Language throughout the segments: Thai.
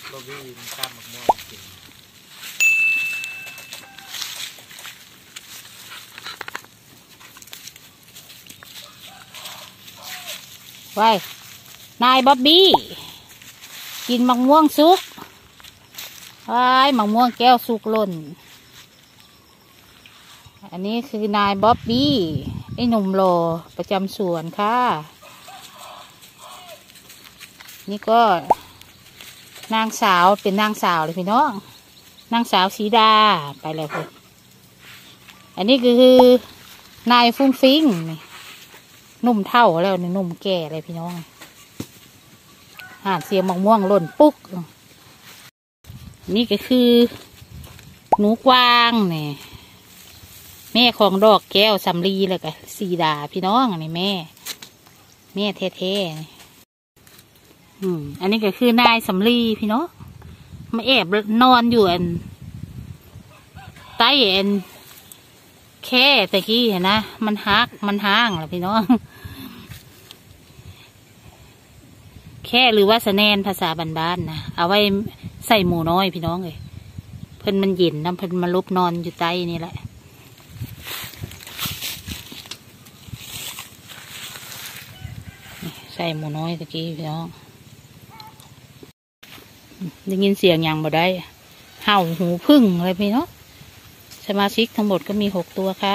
โรบี้ข้ามหมกม่วงกินไว้นายบ๊อบบี้กินมะม่วงสุกไว้มะม่วงแก้วสุกหล่นอันนี้คือนายบ๊อบบี้ไอ้หนุ่มโลประจำสวนค่ะนี่ก็นางสาวเป็นนางสาวเลยพี่น้องนางสาวสีดาไปเลยคุณอันนี้คือนายฟุ้งฟิ้งนุ่มเท่าแล้วนี่นุ่มแก่เลยพี่น้องห่านเสียงมะม่วงหล่นปุ๊กนี่ก็คือหนูกวางเนี่ยแม่ของดอกแก้วสำลีเลยกับสีดาพี่น้องอันนี้แม่เท่ๆอันนี้ก็คือนายสำลีพี่น้องมาแอบนอนอยู่ใต้แค่ตะกี้เห็นนะมันห้างแหละพี่น้องแค่หรือว่าสะแนนภาษาบ้านๆนะเอาไว้ใส่หมูน้อยพี่น้องเลยเพิ่นมันเย็นน้ำเพิ่นมาลุบนอนอยู่ใต้นี่แหละใส่หมูน้อยตะกี้พี่น้องได้ยินเสียงอย่างบ่ได้เห่าหูพึ่งอะไรพี่น้องสมาชิกทั้งหมดก็มี6 ตัวค่ะ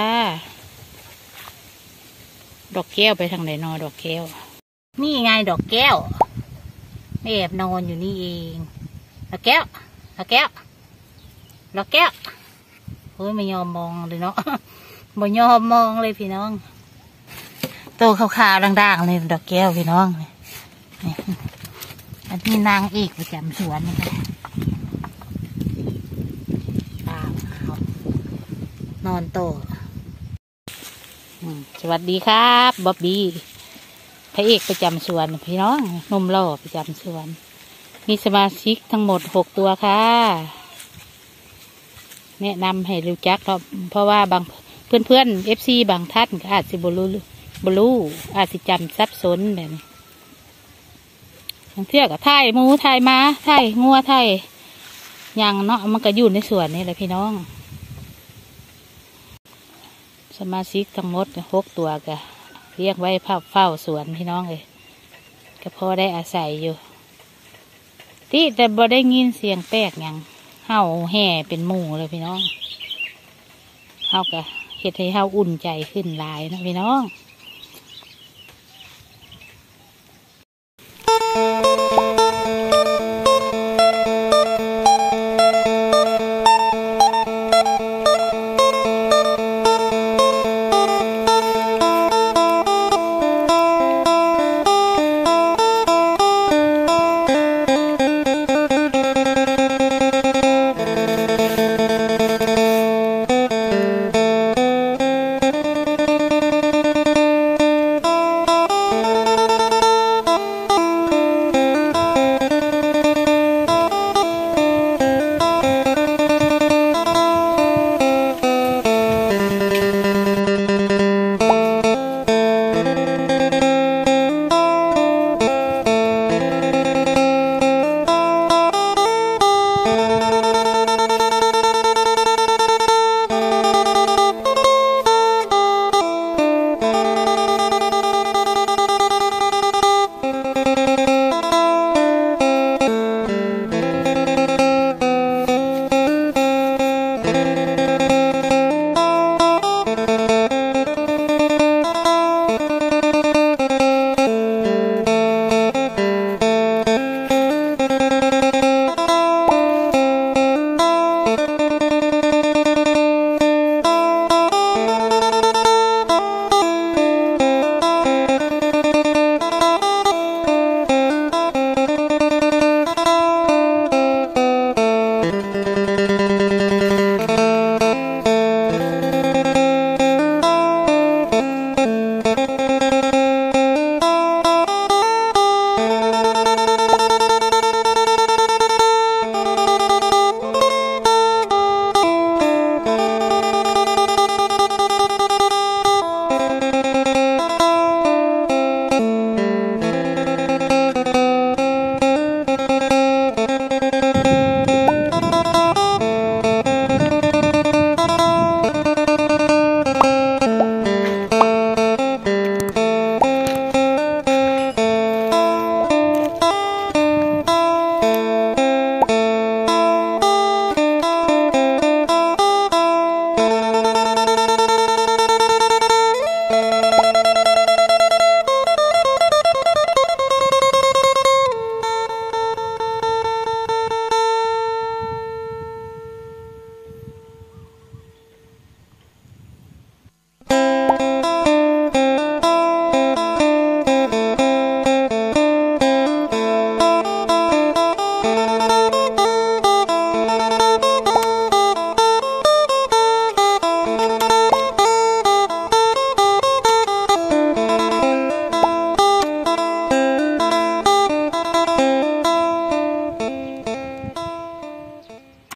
ดอกแก้วไปทางไหนนอดอกแก้วนี่ไงดอกแก้วแอบนอนอยู่นี่เองดอกแก้วเฮ้ยไม่ยอมมองเลยเนาะไม่ยอมมองเลยพี่น้องโตขาวๆด่างๆเลยดอกแก้วพี่น้องนี่อันนี้นางเอกประจำสวนนี่ค่ะนอนโตสวัสดีครับบ๊อบบี้พระเอกประจำสวนพี่น้องนมหล่อประจำสวนมีสมาชิกทั้งหมด6 ตัวค่ะแนะนำให้รู้จักเพราะว่าบางเพื่อนๆ FC บางท่านก็อาจจะบลูอาจจะจำซับซ้อนแบบนี้บางเที่ยวกับไทยหมูไทยม้าไทยงัวไทยอย่างเนาะมันก็อยู่ในสวนนี่แหละพี่น้องสมาชิกทั้งหมด6 ตัวก็เรียกไว้เฝ้าสวนพี่น้องเลยก็พอได้อาศัยอยู่ที่แต่บ่ได้ยินเสียงแปลกอย่างเห่าแห่เป็นหมู่เลยพี่น้องเห่าก็เฮ็ดให้เห่าอุ่นใจขึ้นหลายนะพี่น้อง